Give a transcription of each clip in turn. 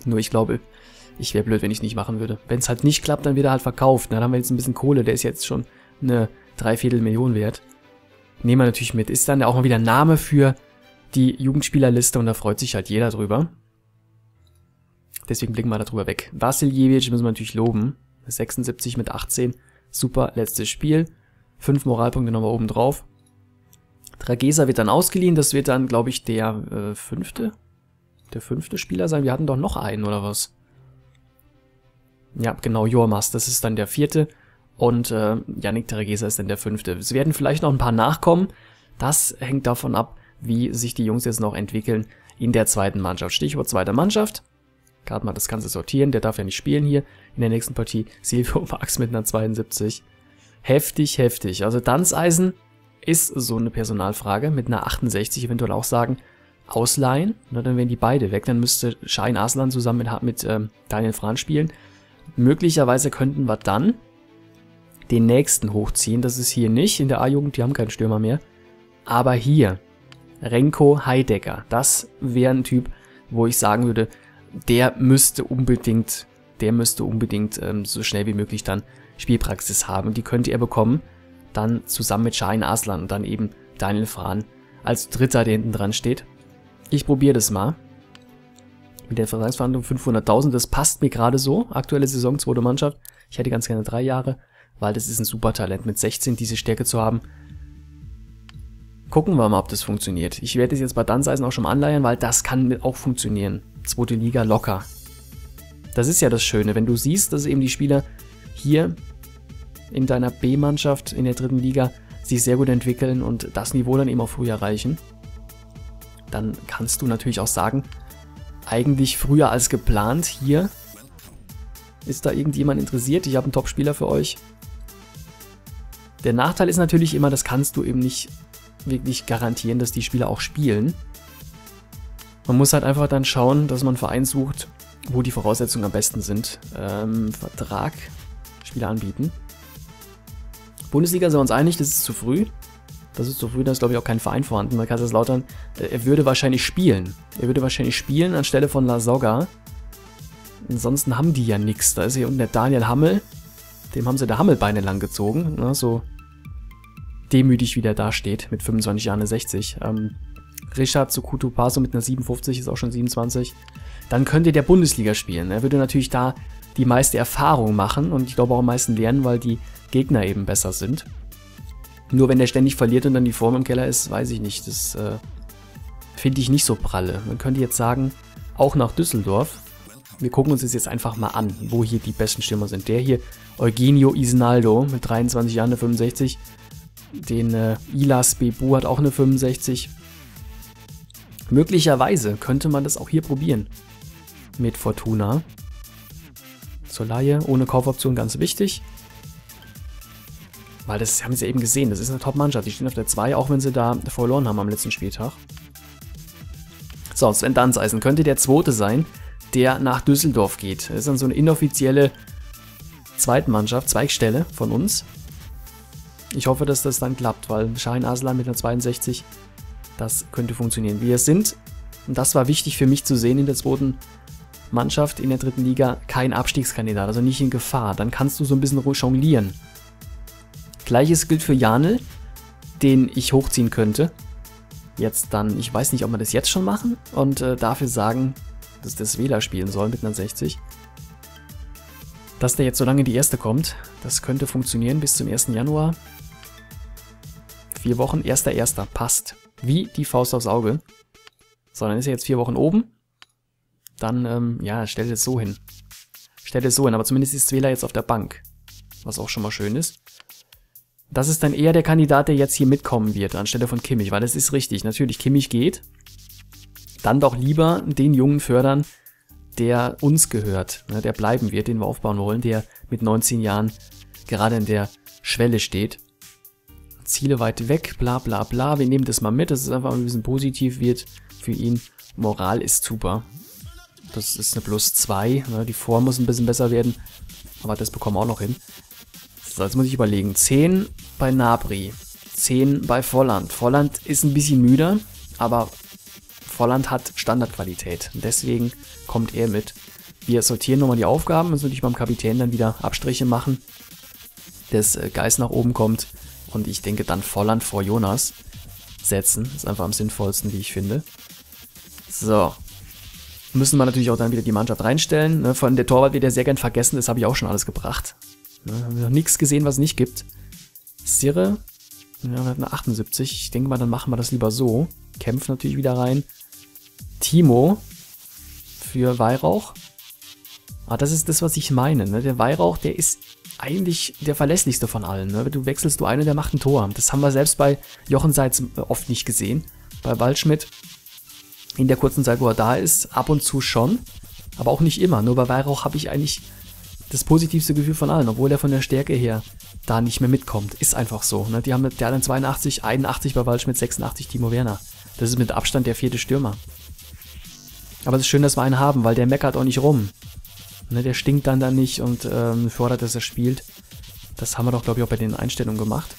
Nur ich glaube, ich wäre blöd, wenn ich es nicht machen würde. Wenn es halt nicht klappt, dann wird er halt verkauft. Dann haben wir jetzt ein bisschen Kohle, der ist jetzt schon eine 3/4 Million wert. Nehmen wir natürlich mit. Ist dann auch mal wieder ein Name für die Jugendspielerliste und da freut sich halt jeder drüber. Deswegen blicken wir da drüber weg. Vasiljevic müssen wir natürlich loben. 76 mit 18. Super, letztes Spiel. 5 Moralpunkte nochmal oben drauf. Dragesa wird dann ausgeliehen. Das wird dann, glaube ich, der fünfte Spieler sein. Wir hatten doch noch einen, oder was? Ja, genau, Jormas. Das ist dann der 4. Und Yannick Dragesa ist dann der 5. Es werden vielleicht noch ein paar nachkommen. Das hängt davon ab, wie sich die Jungs jetzt noch entwickeln in der zweiten Mannschaft. Stichwort zweite Mannschaft. Gerade mal das Ganze sortieren. Der darf ja nicht spielen hier in der nächsten Partie. Silvio Max mit einer 72. Heftig, heftig. Also Danzeisen ist so eine Personalfrage. Mit einer 68 eventuell auch sagen, ausleihen. Na, dann wären die beide weg. Dann müsste Şahin Arslan zusammen mit Daniel Frahn spielen. Möglicherweise könnten wir dann den nächsten hochziehen. Das ist hier nicht in der A-Jugend. Die haben keinen Stürmer mehr. Aber hier Renko Heidecker. Das wäre ein Typ, wo ich sagen würde, der müsste unbedingt so schnell wie möglich dann Spielpraxis haben. Die könnte er bekommen, dann zusammen mit Şahin Arslan und dann eben Daniel Frahn als Dritter, der hinten dran steht. Ich probiere das mal. Mit der Vertragsverhandlung 500.000, das passt mir gerade so. Aktuelle Saison, zweite Mannschaft. Ich hätte ganz gerne 3 Jahre, weil das ist ein super Talent, mit 16 diese Stärke zu haben. Gucken wir mal, ob das funktioniert. Ich werde es jetzt bei Danzeisen auch schon mal anleihen, weil das kann auch funktionieren. Zweite Liga locker. Das ist ja das Schöne, wenn du siehst, dass eben die Spieler hier in deiner B-Mannschaft in der 3. Liga sich sehr gut entwickeln und das Niveau dann eben auch früh erreichen, dann kannst du natürlich auch sagen, eigentlich früher als geplant hier. Ist da irgendjemand interessiert? Ich habe einen Top-Spieler für euch. Der Nachteil ist natürlich immer, das kannst du eben nicht wirklich garantieren, dass die Spieler auch spielen. Man muss halt einfach dann schauen, dass man einen Verein sucht, wo die Voraussetzungen am besten sind. Vertrag, Spieler anbieten. Bundesliga sind wir uns einig, das ist zu früh. Da ist, glaube ich, auch kein Verein vorhanden. Bei Kaiserslautern, er würde wahrscheinlich spielen. Anstelle von Lasogga. Ansonsten haben die ja nichts. Da ist hier unten der Daniel Hammel. Dem haben sie der Hammelbeine lang gezogen. Na, so demütig, wie der da steht. Mit 25 Jahren eine 60. Richard Sokutu Paso mit einer 57, ist auch schon 27. Dann könnte der Bundesliga spielen. Er würde natürlich da die meiste Erfahrung machen und ich glaube auch am meisten lernen, weil die Gegner eben besser sind. Nur wenn der ständig verliert und dann die Form im Keller ist, weiß ich nicht. Das finde ich nicht so pralle. Man könnte jetzt sagen, auch nach Düsseldorf. Wir gucken uns das jetzt einfach mal an, wo hier die besten Stürmer sind. Der hier, Eugenio Isnaldo mit 23 Jahren, eine 65. Den Ilas Bebu hat auch eine 65. Möglicherweise könnte man das auch hier probieren. Mit Fortuna. Zur Leihe, ohne Kaufoption, ganz wichtig. Weil das haben sie ja eben gesehen, das ist eine Top-Mannschaft. Die stehen auf der 2, auch wenn sie da verloren haben am letzten Spieltag. So, Sven Danzeisen könnte der 2. sein, der nach Düsseldorf geht. Das ist dann so eine inoffizielle Zweitmannschaft, Zweigstelle von uns. Ich hoffe, dass das dann klappt, weil Şahin Arslan mit einer 62, das könnte funktionieren. Wir sind, und das war wichtig für mich zu sehen in der 2. Mannschaft, in der 3. Liga, kein Abstiegskandidat, also nicht in Gefahr. Dann kannst du so ein bisschen jonglieren. Gleiches gilt für Janel, den ich hochziehen könnte. Jetzt dann, ich weiß nicht, ob wir das jetzt schon machen und dafür sagen, dass der Svela spielen soll mit einer 60. Dass der jetzt so lange in die erste kommt, das könnte funktionieren bis zum 1. Januar. 4 Wochen, 1.1. passt. Wie die Faust aufs Auge. So, dann ist er jetzt 4 Wochen oben. Dann, ja, stellt es so hin. Aber zumindest ist Svela jetzt auf der Bank. Was auch schon mal schön ist. Das ist dann eher der Kandidat, der jetzt hier mitkommen wird, anstelle von Kimmich. Weil das ist richtig, natürlich, Kimmich geht. Dann doch lieber den Jungen fördern, der uns gehört, ne, der bleiben wird, den wir aufbauen wollen, der mit 19 Jahren gerade in der Schwelle steht. Ziele weit weg, bla bla bla, wir nehmen das mal mit, dass es einfach ein bisschen positiv wird für ihn. Moral ist super. Das ist eine +2, ne, die Form muss ein bisschen besser werden, aber das bekommen wir auch noch hin. So, jetzt muss ich überlegen, 10 bei Nabri, 10 bei Volland. Volland ist ein bisschen müder, aber Volland hat Standardqualität. Und deswegen kommt er mit. Wir sortieren nochmal die Aufgaben, müssen natürlich beim Kapitän dann wieder Abstriche machen, dass Geist nach oben kommt. Und ich denke dann Volland vor Jonas setzen. Das ist einfach am sinnvollsten, wie ich finde. So. Müssen wir natürlich auch dann wieder die Mannschaft reinstellen. Ne? Von der Torwart wird ja sehr gern vergessen, das habe ich auch schon alles gebracht. Ne? Haben wir noch nichts gesehen, was es nicht gibt. Sirre, ja, wir hatten eine 78. Ich denke mal, dann machen wir das lieber so. Kempf natürlich wieder rein. Timo für Weihrauch. Ah, das ist das, was ich meine. Ne? Der Weihrauch, der ist eigentlich der verlässlichste von allen. Ne? Du wechselst du einen, der macht ein Tor. Das haben wir selbst bei Jochen Seitz oft nicht gesehen. Bei Waldschmidt in der kurzen Zeit, wo er da ist, ab und zu schon. Aber auch nicht immer. Nur bei Weihrauch habe ich eigentlich das positivste Gefühl von allen, obwohl er von der Stärke her da nicht mehr mitkommt. Ist einfach so. Ne? Der hat dann 82, 81 bei Waldschmidt, 86 Timo Werner. Das ist mit Abstand der 4. Stürmer. Aber es ist schön, dass wir einen haben, weil der meckert auch nicht rum. Ne, der stinkt dann nicht und fordert, dass er spielt. Das haben wir doch, glaube ich, auch bei den Einstellungen gemacht.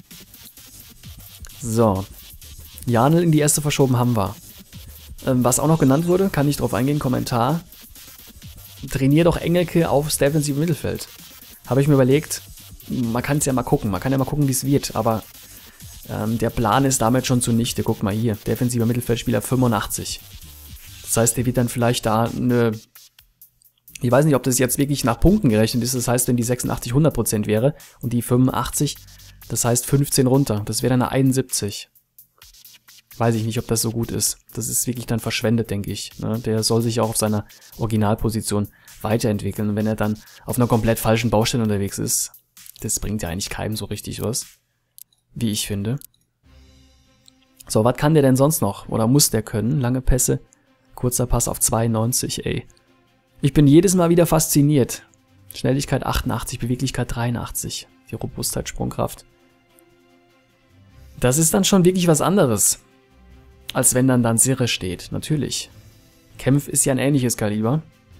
So. Janel in die erste verschoben haben wir. Was auch noch genannt wurde, kann ich drauf eingehen, Kommentar. Trainier doch Engelke aufs defensive Mittelfeld. Habe ich mir überlegt, man kann es ja mal gucken. Man kann ja mal gucken, wie es wird. Aber der Plan ist damit schon zunichte. Guck mal hier, defensiver Mittelfeldspieler 85. Das heißt, der wird dann vielleicht da eine... Ich weiß nicht, ob das jetzt wirklich nach Punkten gerechnet ist. Das heißt, wenn die 86 100% wäre und die 85, das heißt 15 runter. Das wäre dann eine 71. Weiß ich nicht, ob das so gut ist. Das ist wirklich dann verschwendet, denke ich. Ne? Der soll sich auch auf seiner Originalposition weiterentwickeln. Und wenn er dann auf einer komplett falschen Baustelle unterwegs ist, das bringt ja eigentlich keinem so richtig was. Wie ich finde. So, was kann der denn sonst noch? Oder muss der können? Lange Pässe, kurzer Pass auf 92, ey. Ich bin jedes Mal wieder fasziniert. Schnelligkeit 88, Beweglichkeit 83. Die Robustheit, Sprungkraft. Das ist dann schon wirklich was anderes. Als wenn dann Sirre steht, natürlich. Kempf ist ja ein ähnliches Kaliber.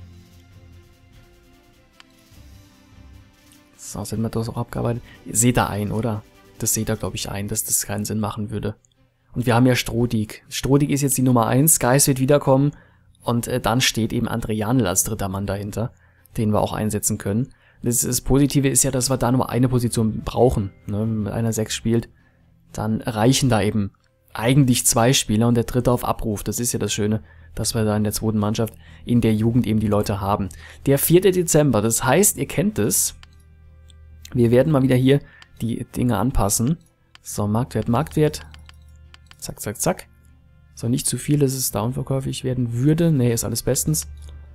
So, jetzt hätten wir das auch abgearbeitet. Seht da ein, oder? Das seht ihr, glaube ich, ein, dass das keinen Sinn machen würde. Und wir haben ja Strodig. Strodig ist jetzt die Nummer 1. Geist wird wiederkommen. Und dann steht eben André Janel als dritter Mann dahinter, den wir auch einsetzen können. Das Positive ist ja, dass wir da nur eine Position brauchen. Ne? Wenn man mit einer 6 spielt, dann reichen da eben eigentlich 2 Spieler und der dritte auf Abruf. Das ist ja das Schöne, dass wir da in der zweiten Mannschaft in der Jugend eben die Leute haben. Der 4. Dezember, das heißt, ihr kennt es. Wir werden mal wieder hier die Dinge anpassen. So, Marktwert. Zack, zack, zack. So, nicht zu viel, dass es da unverkäuflich werden würde. Ne, ist alles bestens.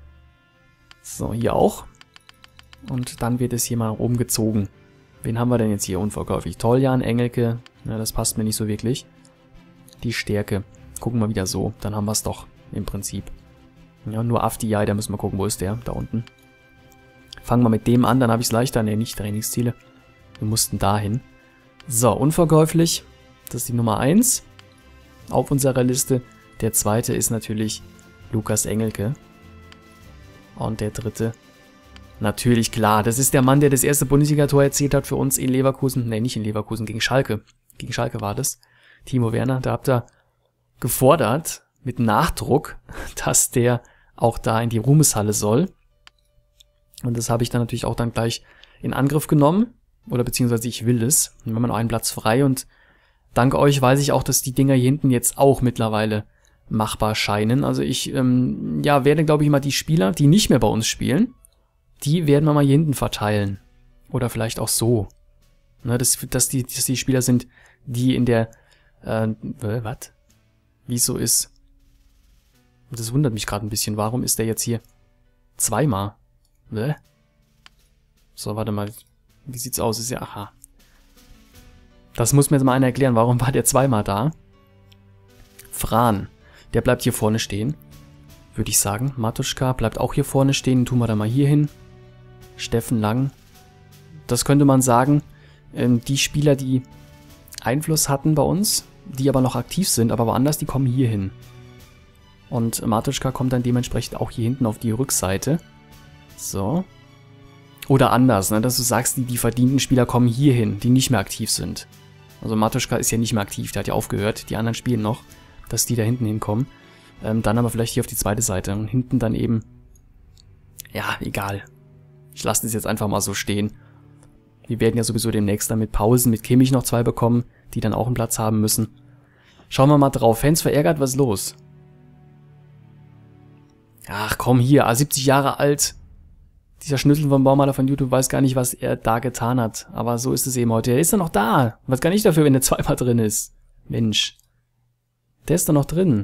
So, hier auch. Und dann wird es hier mal nach oben gezogen. Wen haben wir denn jetzt hier unverkäuflich? Toljan, Engelke. Ja, das passt mir nicht so wirklich. Die Stärke. Gucken wir wieder so. Dann haben wir es doch im Prinzip. Ja, nur Afdijai, da müssen wir gucken, wo ist der? Da unten. Fangen wir mit dem an, dann habe ich es leichter. Ne, nicht Trainingsziele. Wir mussten dahin. So, unverkäuflich. Das ist die Nummer 1. Auf unserer Liste. Der zweite ist natürlich Lukas Engelke. Und der dritte, natürlich klar, das ist der Mann, der das erste Bundesliga-Tor erzielt hat für uns in Leverkusen. Ne, nicht in Leverkusen, gegen Schalke. Gegen Schalke war das. Timo Werner, da habt ihr gefordert, mit Nachdruck, dass der auch da in die Ruhmeshalle soll. Und das habe ich dann natürlich auch dann gleich in Angriff genommen. Oder beziehungsweise ich will es. Und wir haben noch einen Platz frei und dank euch weiß ich auch, dass die Dinger hier hinten jetzt auch mittlerweile machbar scheinen. Also ich werde, glaube ich, mal die Spieler, die nicht mehr bei uns spielen, die werden wir mal hier hinten verteilen. Oder vielleicht auch so. Ne, dass die Spieler sind, die in der was? Wie es so ist. Das wundert mich gerade ein bisschen. Warum ist der jetzt hier zweimal? So, warte mal. Wie sieht's aus? Ist ja, aha. Das muss mir jetzt mal einer erklären. Warum war der zweimal da? Fran. Der bleibt hier vorne stehen. Würde ich sagen. Matuschka bleibt auch hier vorne stehen. Den tun wir da mal hier hin. Steffen Lang. Das könnte man sagen. Die Spieler, die Einfluss hatten bei uns, die aber noch aktiv sind, aber woanders, die kommen hier hin. Und Matuschka kommt dann dementsprechend auch hier hinten auf die Rückseite. So. Oder anders, ne, dass du sagst, die verdienten Spieler kommen hier hin, die nicht mehr aktiv sind. Also Matuschka ist ja nicht mehr aktiv, der hat ja aufgehört, die anderen spielen noch, dass die da hinten hinkommen. Dann aber vielleicht hier auf die zweite Seite und hinten dann eben, ja, egal. Ich lasse das jetzt einfach mal so stehen. Wir werden ja sowieso demnächst dann mit Pausen, mit Kimmich noch 2 bekommen, die dann auch einen Platz haben müssen. Schauen wir mal drauf. Fans verärgert, was ist los? Ach komm hier, 70 Jahre alt. Dieser Schnüssel vom Baumaler von YouTube weiß gar nicht, was er da getan hat. Aber so ist es eben heute. Er ist doch noch da. Was kann ich dafür, wenn der zweimal drin ist? Mensch. Der ist doch noch drin.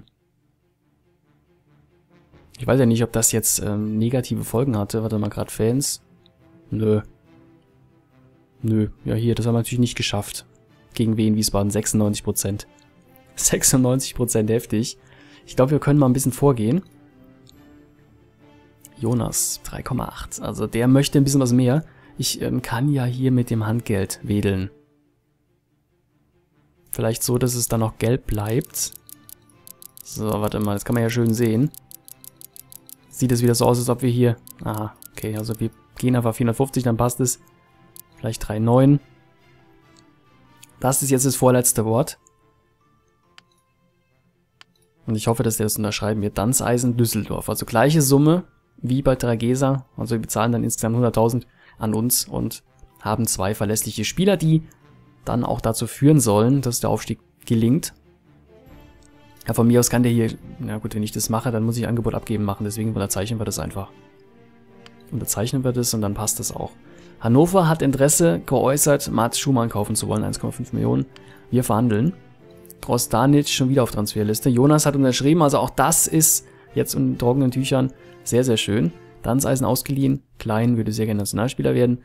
Ich weiß ja nicht, ob das jetzt negative Folgen hatte. Warte mal, gerade Fans. Nö. Nö. Ja, hier, das haben wir natürlich nicht geschafft. Gegen Wien Wiesbaden 96%. 96% heftig. Ich glaube, wir können mal ein bisschen vorgehen. Jonas, 3,8. Also der möchte ein bisschen was mehr. Ich kann ja hier mit dem Handgeld wedeln. Vielleicht so, dass es dann noch gelb bleibt. So, warte mal, das kann man ja schön sehen. Sieht es wieder so aus, als ob wir hier... Aha, okay, also wir gehen einfach 450, dann passt es. Vielleicht 3,9. Das ist jetzt das vorletzte Wort. Und ich hoffe, dass der das unterschreiben wird. Danzeisen Düsseldorf. Also gleiche Summe wie bei Dragesa. Also wir bezahlen dann insgesamt 100.000 an uns und haben 2 verlässliche Spieler, die dann auch dazu führen sollen, dass der Aufstieg gelingt. Ja, von mir aus kann der hier, na gut, wenn ich das mache, dann muss ich Angebot abgeben machen, deswegen unterzeichnen wir das einfach. Unterzeichnen wir das und dann passt das auch. Hannover hat Interesse geäußert, Mats Schumann kaufen zu wollen, 1,5 Millionen. Wir verhandeln. Grostanic schon wieder auf Transferliste. Jonas hat unterschrieben, also auch das ist jetzt in trockenen Tüchern sehr, sehr schön. Danzeisen ausgeliehen, Klein würde sehr gerne Nationalspieler werden.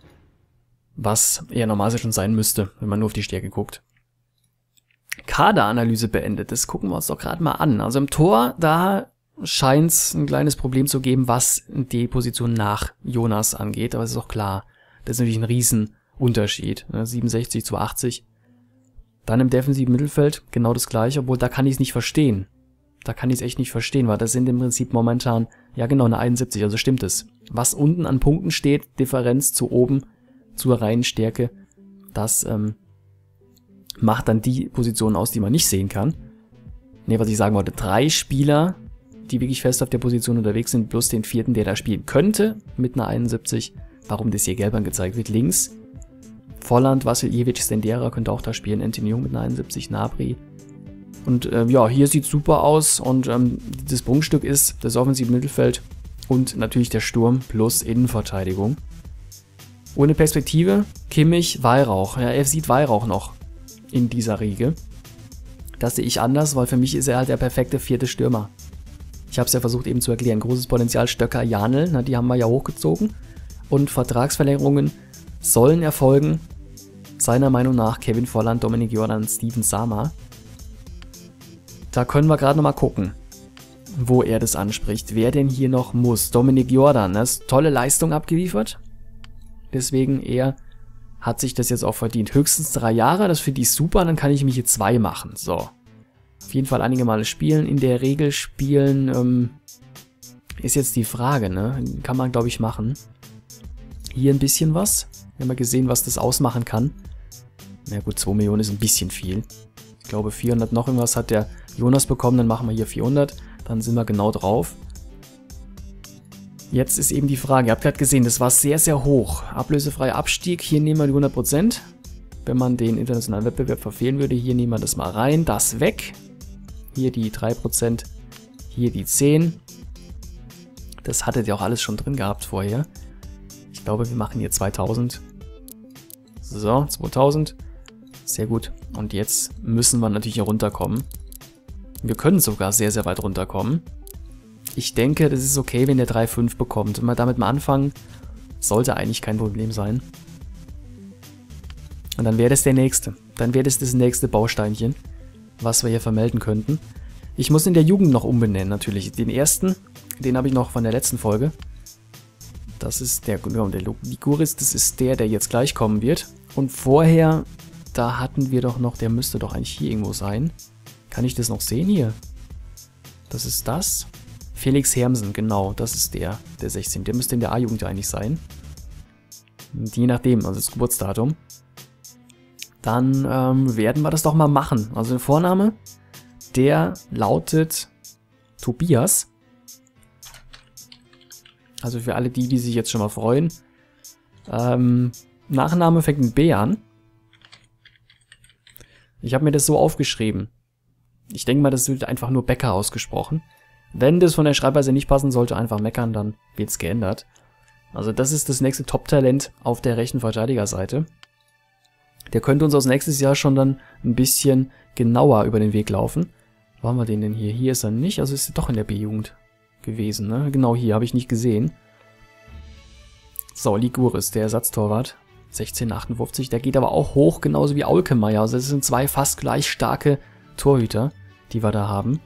Was eher normalerweise schon sein müsste, wenn man nur auf die Stärke guckt. Kaderanalyse beendet, das gucken wir uns doch gerade mal an. Also im Tor, da scheint es ein kleines Problem zu geben, was die Position nach Jonas angeht. Aber es ist auch klar, das ist natürlich ein Riesenunterschied. 67 zu 80. Dann im defensiven Mittelfeld genau das gleiche, obwohl da kann ich es nicht verstehen. Da kann ich es echt nicht verstehen, weil das sind im Prinzip momentan, ja genau, eine 71, also stimmt es. Was unten an Punkten steht, Differenz zu oben, zur reinen Stärke, das macht dann die Position aus, die man nicht sehen kann. Ne, was ich sagen wollte, 3 Spieler, die wirklich fest auf der Position unterwegs sind, plus den 4., der da spielen könnte, mit einer 71. Warum das hier gelb angezeigt wird, links. Volland, Vasiljevic, Stendera könnte auch da spielen, Anthony Jung mit einer 71, Nabri. Und ja, hier sieht es super aus und das Prunkstück ist das offensive Mittelfeld und natürlich der Sturm plus Innenverteidigung. Ohne Perspektive, Kimmich, Weihrauch. Ja, er sieht Weihrauch noch in dieser Riege. Das sehe ich anders, weil für mich ist er halt der perfekte 4. Stürmer. Ich habe es ja versucht eben zu erklären. Großes Potenzial, Stöcker, Janel, na, die haben wir ja hochgezogen. Und Vertragsverlängerungen sollen erfolgen. Seiner Meinung nach Kevin Volland, Dominik Jordan, Steven Sama. Da können wir gerade nochmal gucken, wo er das anspricht. Wer denn hier noch muss? Dominik Jordan, das ist tolle Leistung abgeliefert. Deswegen er hat sich das jetzt auch verdient. Höchstens 3 Jahre, das finde ich super, dann kann ich mich hier 2 machen. So. Auf jeden Fall einige Male spielen. In der Regel spielen, ist jetzt die Frage, ne? Kann man, glaube ich, machen. Hier ein bisschen was. Wir haben mal gesehen, was das ausmachen kann. Na gut, 2 Millionen ist ein bisschen viel. Ich glaube, 400 noch irgendwas hat der Jonas bekommen, dann machen wir hier 400. Dann sind wir genau drauf. Jetzt ist eben die Frage, ihr habt gerade gesehen, das war sehr, sehr hoch. Ablösefreier Abstieg, hier nehmen wir die 100%. Wenn man den internationalen Wettbewerb verfehlen würde, hier nehmen wir das mal rein, das weg. Hier die 3%, hier die 10%. Das hattet ihr auch alles schon drin gehabt vorher. Ich glaube, wir machen hier 2000. So, 2000. Sehr gut. Und jetzt müssen wir natürlich hier runterkommen. Wir können sogar sehr, sehr weit runterkommen. Ich denke, das ist okay, wenn der 3,5 bekommt. Wenn wir damit mal anfangen, sollte eigentlich kein Problem sein. Und dann wäre das der nächste. Dann wäre das nächste Bausteinchen, was wir hier vermelden könnten. Ich muss in der Jugend noch umbenennen, natürlich. Den ersten, den habe ich noch von der letzten Folge. Das ist der Liguris, das ist der jetzt gleich kommen wird. Und vorher, da hatten wir doch noch, der müsste doch eigentlich hier irgendwo sein. Kann ich das noch sehen hier? Das ist das. Felix Hermsen, genau, das ist der 16. Der müsste in der A-Jugend eigentlich sein. Je nachdem, also das Geburtsdatum. Dann werden wir das doch mal machen. Also der Vorname, der lautet Tobias. Also für alle die sich jetzt schon mal freuen. Nachname fängt mit B an. Ich habe mir das so aufgeschrieben. Ich denke mal, das wird einfach nur Becker ausgesprochen. Wenn das von der Schreibweise nicht passen sollte, einfach meckern, dann wird's geändert. Also das ist das nächste Top-Talent auf der rechten Verteidigerseite. Der könnte uns aus nächstes Jahr schon dann ein bisschen genauer über den Weg laufen. Wo haben wir den denn hier? Hier ist er nicht, also ist er doch in der B-Jugend gewesen, ne? Genau hier, habe ich nicht gesehen. So, Liguris, der Ersatztorwart. 16,58, der geht aber auch hoch, genauso wie Aulkemeyer. Also das sind zwei fast gleich starke Torhüter, die wir da haben.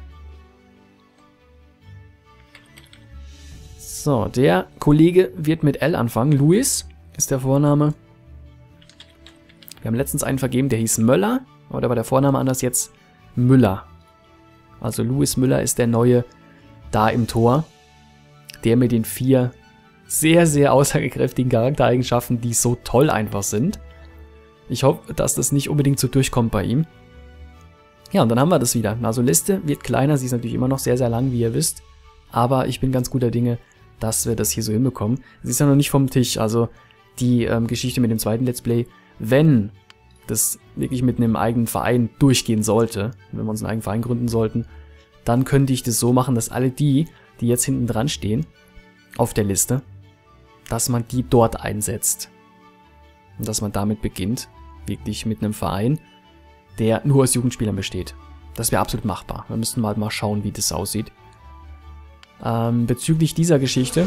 So, der Kollege wird mit L anfangen. Luis ist der Vorname. Wir haben letztens einen vergeben, der hieß Möller, aber da war der Vorname anders, jetzt Müller. Also Luis Müller ist der Neue da im Tor. Der mit den 4 sehr, sehr aussagekräftigen Charaktereigenschaften, die so toll einfach sind. Ich hoffe, dass das nicht unbedingt so durchkommt bei ihm. Ja, und dann haben wir das wieder. Also Liste wird kleiner, sie ist natürlich immer noch sehr, sehr lang, wie ihr wisst. Aber ich bin ganz guter Dinge, dass wir das hier so hinbekommen. Sie ist ja noch nicht vom Tisch, also die Geschichte mit dem zweiten Let's Play, wenn das wirklich mit einem eigenen Verein durchgehen sollte, wenn wir uns einen eigenen Verein gründen sollten, dann könnte ich das so machen, dass alle die jetzt hinten dran stehen, auf der Liste, dass man die dort einsetzt. Und dass man damit beginnt, wirklich mit einem Verein, der nur aus Jugendspielern besteht. Das wäre absolut machbar. Wir müssten mal schauen, wie das aussieht. Bezüglich dieser Geschichte.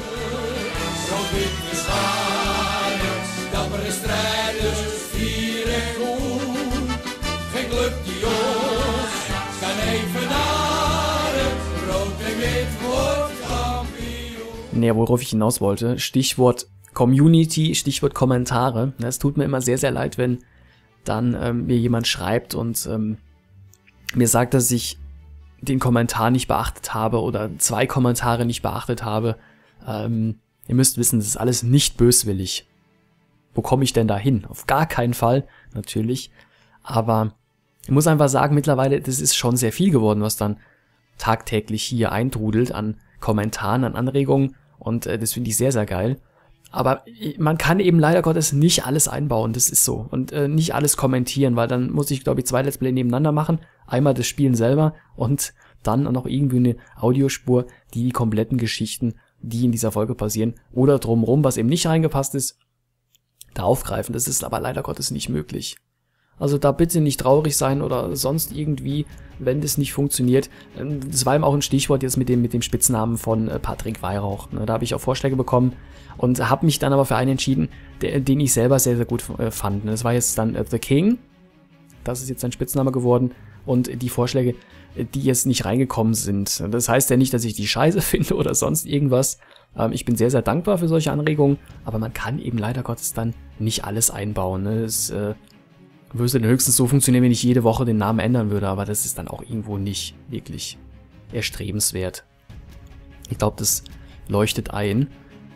Ne, worauf ich hinaus wollte, Stichwort Community, Stichwort Kommentare. Es tut mir immer sehr, sehr leid, wenn dann mir jemand schreibt und mir sagt, dass ich den Kommentar nicht beachtet habe oder 2 Kommentare nicht beachtet habe. Ihr müsst wissen, das ist alles nicht böswillig. Wo komme ich denn da hin? Auf gar keinen Fall, natürlich. Aber ich muss einfach sagen, mittlerweile, das ist schon sehr viel geworden, was dann tagtäglich hier eintrudelt an Kommentaren, an Anregungen. Und das finde ich sehr, sehr geil. Aber man kann eben leider Gottes nicht alles einbauen, das ist so. Und nicht alles kommentieren, weil dann muss ich, glaube ich, 2 Let's Play nebeneinander machen. Einmal das Spielen selber und dann noch irgendwie eine Audiospur, die kompletten Geschichten, die in dieser Folge passieren, oder drumherum, was eben nicht reingepasst ist, da aufgreifen. Das ist aber leider Gottes nicht möglich. Also da bitte nicht traurig sein oder sonst irgendwie, wenn das nicht funktioniert. Das war eben auch ein Stichwort jetzt mit dem Spitznamen von Patrick Weihrauch. Da habe ich auch Vorschläge bekommen und habe mich dann aber für einen entschieden, den ich selber sehr, sehr gut fand. Das war jetzt dann The King. Das ist jetzt sein Spitzname geworden. Und die Vorschläge, die jetzt nicht reingekommen sind. Das heißt ja nicht, dass ich die scheiße finde oder sonst irgendwas. Ich bin sehr, sehr dankbar für solche Anregungen, aber man kann eben leider Gottes dann nicht alles einbauen. Das würde dann höchstens so funktionieren, wenn ich jede Woche den Namen ändern würde, aber das ist dann auch irgendwo nicht wirklich erstrebenswert. Ich glaube, das leuchtet ein.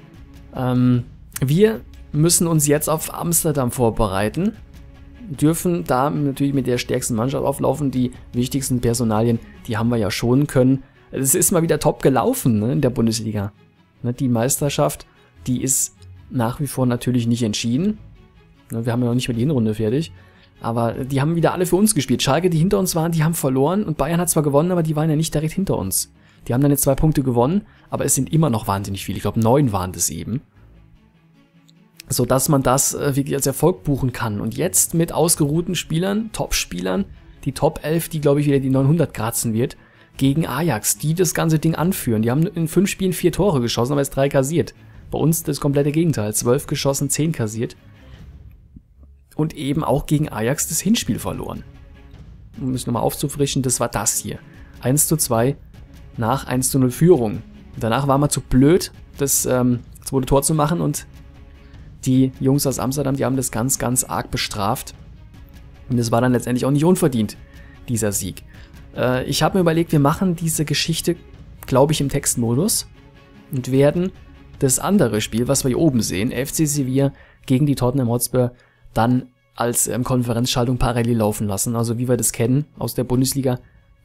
Wir müssen uns jetzt auf Amsterdam vorbereiten, dürfen da natürlich mit der stärksten Mannschaft auflaufen. Die wichtigsten Personalien, die haben wir ja schon können. Es ist mal wieder top gelaufen, ne, in der Bundesliga. Ne, die Meisterschaft, die ist nach wie vor natürlich nicht entschieden. Ne, wir haben ja noch nicht mal die Hinrunde fertig. Aber die haben wieder alle für uns gespielt. Schalke, die hinter uns waren, die haben verloren. Und Bayern hat zwar gewonnen, aber die waren ja nicht direkt hinter uns. Die haben dann jetzt 2 Punkte gewonnen, aber es sind immer noch wahnsinnig viele. Ich glaube 9 waren das eben. Sodass man das wirklich als Erfolg buchen kann. Und jetzt mit ausgeruhten Spielern, Top-Spielern, die Top 11, die glaube ich wieder die 900 kratzen wird, gegen Ajax, die das ganze Ding anführen. Die haben in 5 Spielen 4 Tore geschossen, aber jetzt 3 kassiert. Bei uns das komplette Gegenteil. 12 geschossen, 10 kassiert. Und eben auch gegen Ajax das Hinspiel verloren. Um es nochmal aufzufrischen, das war das hier. 1:2 nach 1:0 Führung. Danach war man zu blöd, das zweite Tor zu machen und die Jungs aus Amsterdam, die haben das ganz, ganz arg bestraft. Und das war dann letztendlich auch nicht unverdient, dieser Sieg. Ich habe mir überlegt, wir machen diese Geschichte, glaube ich, im Textmodus und werden das andere Spiel, was wir hier oben sehen, FC Sevilla gegen die Tottenham Hotspur, dann als Konferenzschaltung parallel laufen lassen. Also wie wir das kennen aus der Bundesliga,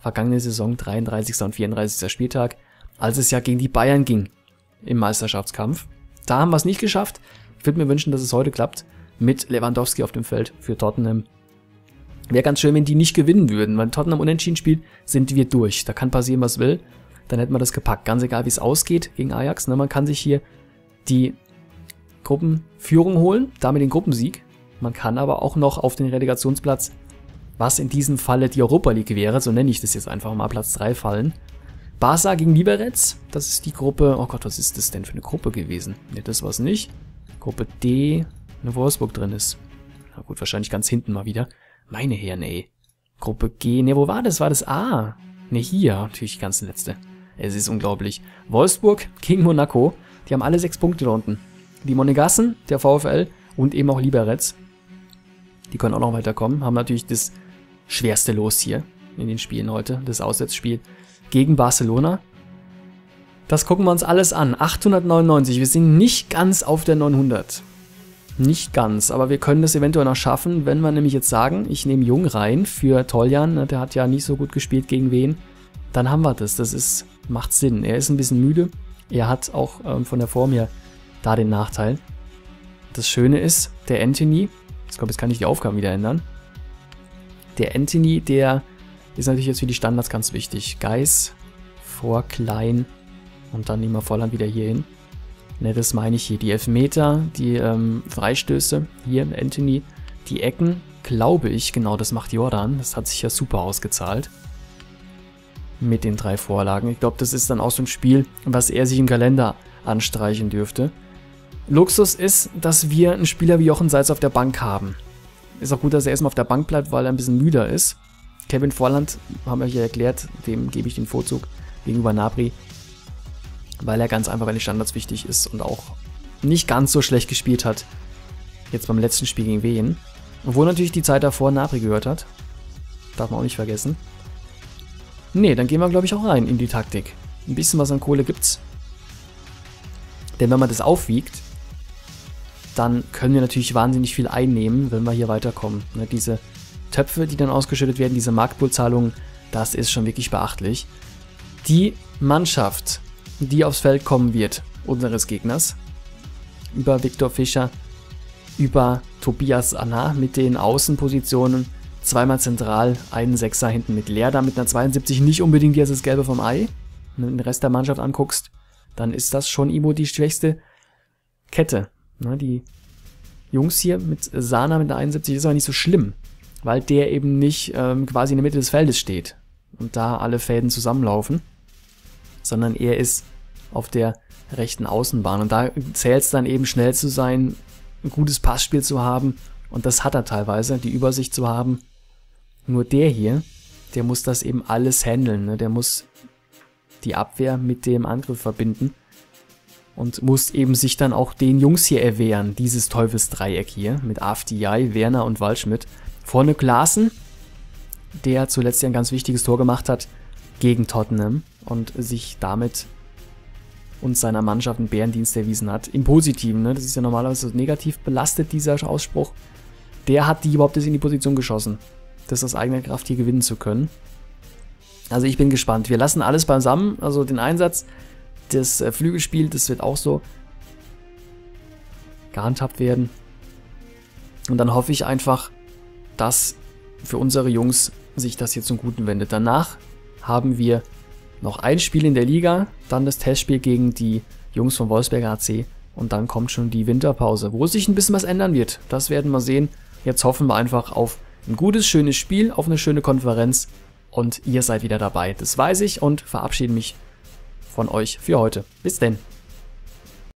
vergangene Saison 33. und 34. Spieltag, als es ja gegen die Bayern ging im Meisterschaftskampf. Da haben wir es nicht geschafft. Ich würde mir wünschen, dass es heute klappt mit Lewandowski auf dem Feld für Tottenham. Wäre ganz schön, wenn die nicht gewinnen würden. Wenn Tottenham unentschieden spielt, sind wir durch. Da kann passieren, was will. Dann hätten wir das gepackt. Ganz egal, wie es ausgeht gegen Ajax. Ne? Man kann sich hier die Gruppenführung holen, damit den Gruppensieg. Man kann aber auch noch auf den Relegationsplatz, was in diesem Falle die Europa League wäre, so nenne ich das jetzt einfach mal, Platz 3 fallen. Barca gegen Liberec, das ist die Gruppe, oh Gott, was ist das denn für eine Gruppe gewesen? Ne, das war's nicht. Gruppe D, eine Wolfsburg drin ist. Na gut, wahrscheinlich ganz hinten mal wieder. Meine Herren, ey. Gruppe G, ne, wo war das? War das A? Ne, hier, natürlich die ganz letzte. Es ist unglaublich. Wolfsburg gegen Monaco, die haben alle 6 Punkte da unten. Die Monegassen, der VfL und eben auch Liberec. Die können auch noch weiterkommen, haben natürlich das schwerste Los hier in den Spielen heute, das Auswärtsspiel gegen Barcelona. Das gucken wir uns alles an. 899, wir sind nicht ganz auf der 900. Nicht ganz, aber wir können das eventuell noch schaffen, wenn wir nämlich jetzt sagen, ich nehme Jung rein für Toljan, der hat ja nicht so gut gespielt gegen wen. Dann haben wir das, macht Sinn. Er ist ein bisschen müde, er hat auch von der Form her da den Nachteil. Das Schöne ist, der Anthony, ich glaube, jetzt kann ich die Aufgaben wieder ändern. Der Anthony, der ist natürlich jetzt für die Standards ganz wichtig. Geis vor Klein und dann nehmen wir Volland wieder hier hin. Ne, das meine ich hier. Die Elfmeter, die Freistöße, hier Anthony, die Ecken, glaube ich, genau, das macht Jordan. Das hat sich ja super ausgezahlt. Mit den 3 Vorlagen. Ich glaube, das ist dann auch so ein Spiel, was er sich im Kalender anstreichen dürfte. Luxus ist, dass wir einen Spieler wie Jochen Seitz auf der Bank haben. Ist auch gut, dass er erstmal auf der Bank bleibt, weil er ein bisschen müder ist. Kevin Volland, haben wir hier erklärt, dem gebe ich den Vorzug gegenüber Gnabry, weil er ganz einfach bei den Standards wichtig ist und auch nicht ganz so schlecht gespielt hat, jetzt beim letzten Spiel gegen Wien. Obwohl natürlich die Zeit davor Gnabry gehört hat. Darf man auch nicht vergessen. Ne, dann gehen wir, glaube ich, auch rein in die Taktik. Ein bisschen was an Kohle gibt's. Denn wenn man das aufwiegt, dann können wir natürlich wahnsinnig viel einnehmen, wenn wir hier weiterkommen. Ne, diese Töpfe, die dann ausgeschüttet werden, diese Marktpoolzahlungen, das ist schon wirklich beachtlich. Die Mannschaft, die aufs Feld kommen wird, unseres Gegners, über Viktor Fischer, über Tobias Anna mit den Außenpositionen, zweimal zentral, einen Sechser hinten mit Lerda mit einer 72, nicht unbedingt jetzt das Gelbe vom Ei. Wenn du den Rest der Mannschaft anguckst, dann ist das schon Imo die schwächste Kette. Na, die Jungs hier mit Sana mit der 71 ist aber nicht so schlimm, weil der eben nicht quasi in der Mitte des Feldes steht und da alle Fäden zusammenlaufen, sondern er ist auf der rechten Außenbahn und da zählt es dann eben schnell zu sein, ein gutes Passspiel zu haben und das hat er teilweise, die Übersicht zu haben. Nur der hier, der muss das eben alles handeln, ne? Der muss die Abwehr mit dem Angriff verbinden und muss eben sich dann auch den Jungs hier erwehren, dieses Teufelsdreieck hier mit Afdiay, Werner und Waldschmidt. Vorne Klaassen, der zuletzt ja ein ganz wichtiges Tor gemacht hat gegen Tottenham und sich damit und seiner Mannschaft einen Bärendienst erwiesen hat. Im Positiven, ne? Das ist ja normalerweise so negativ belastet, dieser Ausspruch. Der hat die überhaupt in die Position geschossen, das aus eigener Kraft hier gewinnen zu können. Also ich bin gespannt. Wir lassen alles beisammen, also den Einsatz, das Flügelspiel, das wird auch so gehandhabt werden. Und dann hoffe ich einfach, dass für unsere Jungs sich das hier zum Guten wendet. Danach haben wir noch ein Spiel in der Liga, dann das Testspiel gegen die Jungs vom Wolfsberger AC und dann kommt schon die Winterpause, wo sich ein bisschen was ändern wird. Das werden wir sehen. Jetzt hoffen wir einfach auf ein gutes, schönes Spiel, auf eine schöne Konferenz und ihr seid wieder dabei. Das weiß ich und verabschiede mich von euch für heute. Bis denn.